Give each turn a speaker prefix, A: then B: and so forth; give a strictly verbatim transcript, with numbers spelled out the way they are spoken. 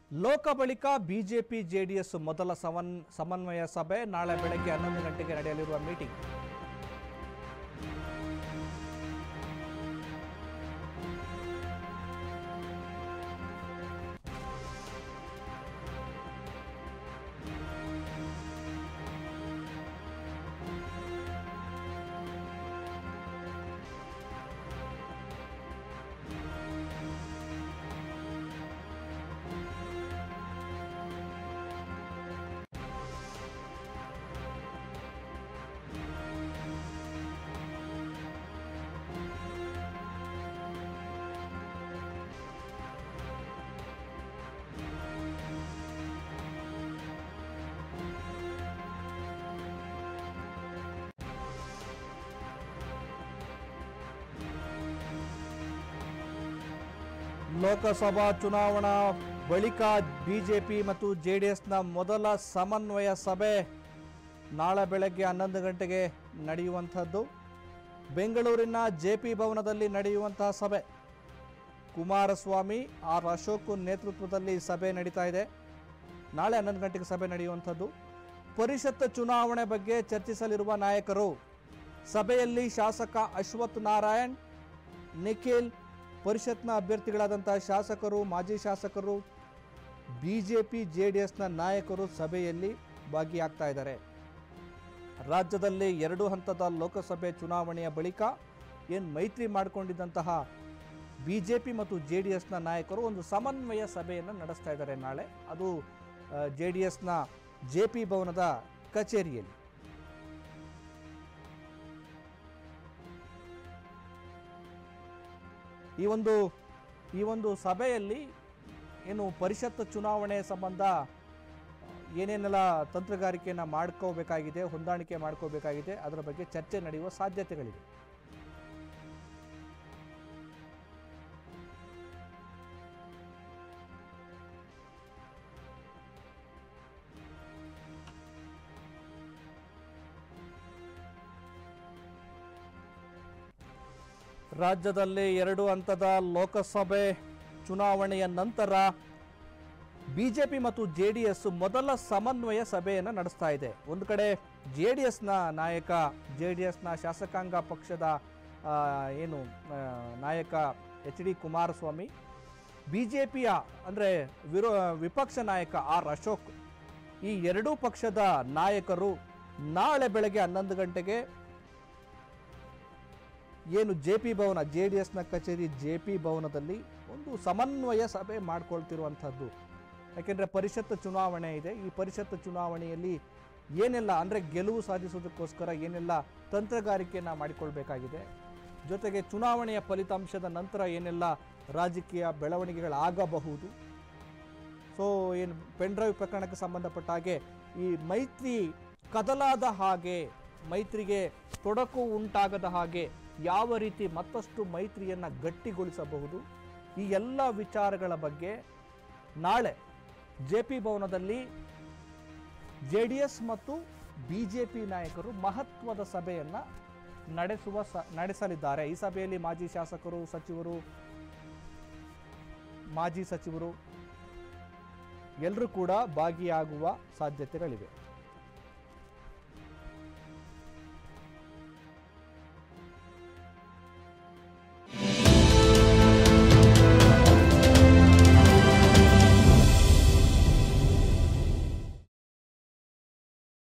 A: ಲೋಕ ಬಳಿಕ BJP JDS ಮೊದಲ ಸಮನ್ ಸಮನ್ವಯ ಸಭೆ ನಾಳೆ ಬೆಳಗ್ಗೆ ಹನ್ನೊಂದು ಗಂಟೆಗೆ ನಡೆಯಲಿರುವ ಮೀಟಿಂಗ್. ಲೋಕಸಭಾ ಚುನಾವಣಾ ಬಳಿಕ ಬಿಜೆಪಿ ಮತ್ತು ಜೆಡಿಎಸ್ನ ಮೊದಲ ಸಮನ್ವಯ ಸಭೆ ನಾಳೆ ಬೆಳಗ್ಗೆ ಹನ್ನೊಂದು ಗಂಟೆಗೆ ನಡೆಯುವಂಥದ್ದು. ಬೆಂಗಳೂರಿನ ಜೆಪಿ ಭವನದಲ್ಲಿ ನಡೆಯುವಂತಹ ಸಭೆ. ಕುಮಾರಸ್ವಾಮಿ ಆರ್ ಅಶೋಕ್ ನೇತೃತ್ವದಲ್ಲಿ ಸಭೆ ನಡೀತಾ ಇದೆ. ನಾಳೆ ಹನ್ನೊಂದು ಗಂಟೆಗೆ ಸಭೆ ನಡೆಯುವಂಥದ್ದು. ಪರಿಷತ್ ಚುನಾವಣೆ ಬಗ್ಗೆ ಚರ್ಚಿಸಲಿರುವ ನಾಯಕರು. ಸಭೆಯಲ್ಲಿ ಶಾಸಕ ಅಶ್ವಥ್ ನಾರಾಯಣ್, ನಿಖಿಲ್, ಪರಿಷತ್ನ ಅಭ್ಯರ್ಥಿಗಳಾದಂತಹ ಶಾಸಕರು, ಮಾಜಿ ಶಾಸಕರು, ಬಿಜೆಪಿ ಜೆಡಿಎಸ್ನ ನಾಯಕರು ಸಭೆಯಲ್ಲಿ ಭಾಗಿಯಾಗ್ತಾ ಇದ್ದಾರೆ. ರಾಜ್ಯದಲ್ಲಿ ಎರಡು ಹಂತದ ಲೋಕಸಭೆ ಚುನಾವಣೆಯ ಬಳಿಕ ಏನು ಮೈತ್ರಿ ಮಾಡಿಕೊಂಡಿದ್ದಂತಹ ಬಿಜೆಪಿ ಮತ್ತು ಜೆಡಿಎಸ್ನ ನಾಯಕರು ಒಂದು ಸಮನ್ವಯ ಸಭೆಯನ್ನು ನಡೆಸ್ತಾ ಇದ್ದಾರೆ ನಾಳೆ. ಅದು ಜೆಡಿಎಸ್ನ ಜೆಪಿ ಭವನದ ಕಚೇರಿಯಲ್ಲಿ. ಈ ಒಂದು ಈ ಒಂದು ಸಭೆಯಲ್ಲಿ ಏನು ಪರಿಷತ್ ಚುನಾವಣೆ ಸಂಬಂಧ ಏನೇನೆಲ್ಲ ತಂತ್ರಗಾರಿಕೆಯನ್ನು ಮಾಡ್ಕೋಬೇಕಾಗಿದೆ, ಹೊಂದಾಣಿಕೆ ಮಾಡ್ಕೋಬೇಕಾಗಿದೆ, ಅದರ ಬಗ್ಗೆ ಚರ್ಚೆ ನಡೆಯುವ ಸಾಧ್ಯತೆಗಳಿವೆ. ರಾಜ್ಯದಲ್ಲಿ ಎರಡು ಹಂತದ ಲೋಕಸಭೆ ಚುನಾವಣೆಯ ನಂತರ ಬಿಜೆಪಿ ಮತ್ತು ಜೆಡಿಎಸ್ ಮೊದಲ ಸಮನ್ವಯ ಸಭೆಯನ್ನು ನಡೆಸ್ತಾ ಇದೆ. ಒಂದು ಕಡೆ ಜೆಡಿಎಸ್ನ ನಾಯಕ, ಜೆಡಿಎಸ್ನ ಶಾಸಕಾಂಗ ಪಕ್ಷದ ಏನು ನಾಯಕ ಎಚ್ ಡಿ ಕುಮಾರಸ್ವಾಮಿ, ಬಿಜೆಪಿಯ ಅಂದರೆ ವಿರೋ ವಿಪಕ್ಷ ನಾಯಕ ಆರ್ ಅಶೋಕ್, ಈ ಎರಡೂ ಪಕ್ಷದ ನಾಯಕರು ನಾಳೆ ಬೆಳಗ್ಗೆ ಹನ್ನೊಂದು ಗಂಟೆಗೆ ಏನು J P Bhavan, J D ಎಸ್ನ ಕಚೇರಿ ಜೆ ಪಿ ಭವನದಲ್ಲಿ ಒಂದು ಸಮನ್ವಯ ಸಭೆ ಮಾಡ್ಕೊಳ್ತಿರುವಂಥದ್ದು. ಯಾಕೆಂದರೆ ಪರಿಷತ್ ಚುನಾವಣೆ ಇದೆ. ಈ ಪರಿಷತ್ ಚುನಾವಣೆಯಲ್ಲಿ ಏನೆಲ್ಲ ಅಂದರೆ ಗೆಲುವು ಸಾಧಿಸೋದಕ್ಕೋಸ್ಕರ ಏನೆಲ್ಲ ತಂತ್ರಗಾರಿಕೆಯನ್ನು ಮಾಡಿಕೊಳ್ಬೇಕಾಗಿದೆ, ಜೊತೆಗೆ ಚುನಾವಣೆಯ ಫಲಿತಾಂಶದ ನಂತರ ಏನೆಲ್ಲ ರಾಜಕೀಯ ಬೆಳವಣಿಗೆಗಳಾಗಬಹುದು. ಸೊ ಏನು ಪೆನ್ಡ್ರೈವ್ ಪ್ರಕರಣಕ್ಕೆ ಸಂಬಂಧಪಟ್ಟ ಹಾಗೆ ಈ ಮೈತ್ರಿ ಕದಲಾದ ಹಾಗೆ, ಮೈತ್ರಿಗೆ ತೊಡಕು ಉಂಟಾಗದ ಹಾಗೆ ಯಾವ ರೀತಿ ಮತ್ತಷ್ಟು ಮೈತ್ರಿಯನ್ನು ಗಟ್ಟಿಗೊಳಿಸಬಹುದು, ಈ ಎಲ್ಲ ವಿಚಾರಗಳ ಬಗ್ಗೆ ನಾಳೆ ಜೆ ಪಿ ಭವನದಲ್ಲಿ ಜೆ ಡಿ ಎಸ್ ಮತ್ತು ಬಿ ಜೆ ಪಿ ನಾಯಕರು ಮಹತ್ವದ ಸಭೆಯನ್ನು ನಡೆಸುವ ಸ ನಡೆಸಲಿದ್ದಾರೆ. ಈ ಸಭೆಯಲ್ಲಿ ಮಾಜಿ ಶಾಸಕರು, ಸಚಿವರು, ಮಾಜಿ ಸಚಿವರು ಎಲ್ಲರೂ ಕೂಡ ಭಾಗಿಯಾಗುವ ಸಾಧ್ಯತೆಗಳಿವೆ.